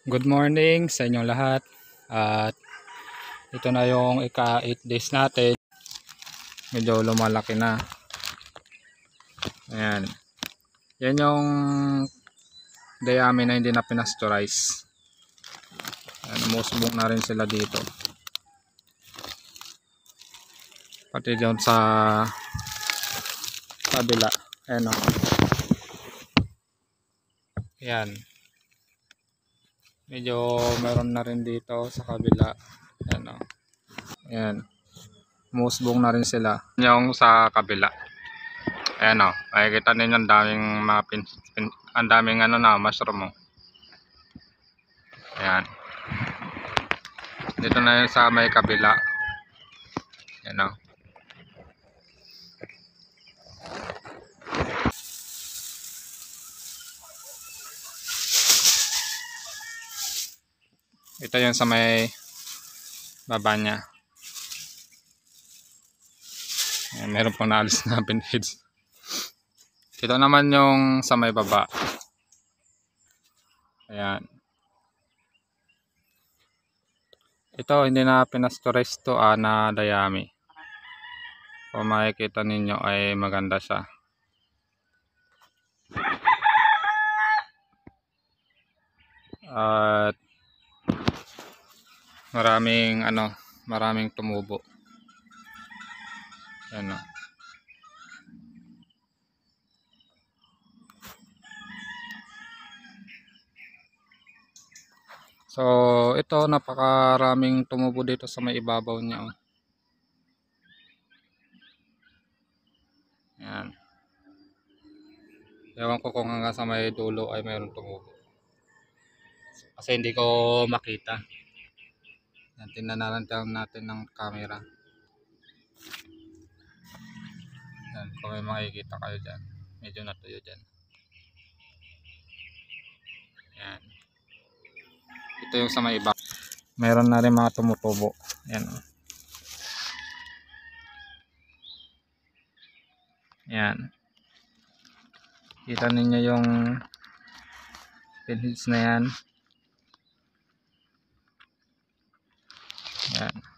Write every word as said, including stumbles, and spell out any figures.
Good morning sa inyong lahat. At ito na yung ika eight days natin. Medyo lumalaki na. Ayan. Yan yung dayami na hindi na pinastorize. Umusbong na rin sila dito. Pati doon sa kabila. Ayan o. Ayan. Medyo meron na rin dito sa kabila. Ayan o. Ayan. Umusbong na rin sila. Yung sa kabila. Ayan o. Makikita ninyo ang daming mga pin, pin, ang daming ano na mushroom o. Ayan. Dito na yun sa may kabila. Ayan o. Ito yung sa may baba niya. Ayan, meron pong naalis na pinheads. Ito naman yung sa may baba. Ayan. Ito hindi na pinastores to ah, na dayami. Kung makikita ninyo ay maganda siya. At maraming ano, maraming tumubo. Ayan o. So ito napakaraming tumubo dito sa may ibabaw niya oh. Ayan. Ewan ko kung hanggang sa may dulo ay mayroon tumubo. Kasi hindi ko makita. Yan, tingnan natin ng camera. Yan, kung may makikita kayo dyan. Medyo natuyo dyan. Yan. Ito yung sa may iba. Meron na rin mga tumutubo. Yan. Yan. Kita ninyo yung pinheads na yan. Yan.